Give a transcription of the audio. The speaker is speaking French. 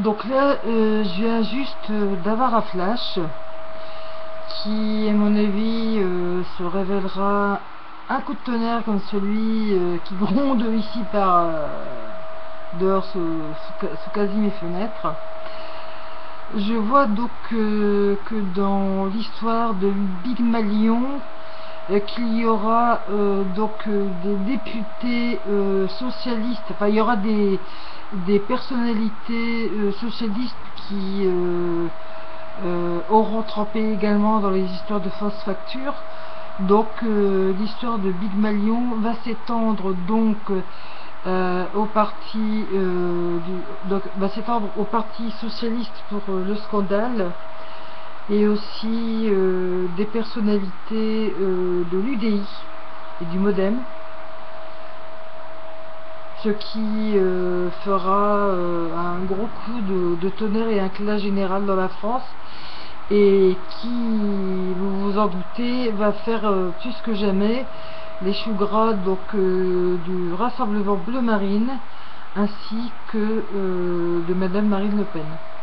Donc là, je viens juste d'avoir un flash qui, à mon avis, se révélera un coup de tonnerre comme celui qui gronde ici par dehors sous quasi mes fenêtres. Je vois donc que dans l'histoire de Pygmalion, qu'il y aura des députés socialistes, enfin il y aura des personnalités socialistes qui auront trempé également dans les histoires de fausses factures. Donc l'histoire de Pygmalion va s'étendre donc au parti va s'étendre au parti socialiste pour le scandale, et aussi des personnalités de l'UDI et du MoDem, ce qui fera un gros coup de tonnerre et un éclat général dans la France, et qui, vous vous en doutez, va faire plus que jamais les choux gras donc du Rassemblement Bleu Marine ainsi que de Madame Marine Le Pen.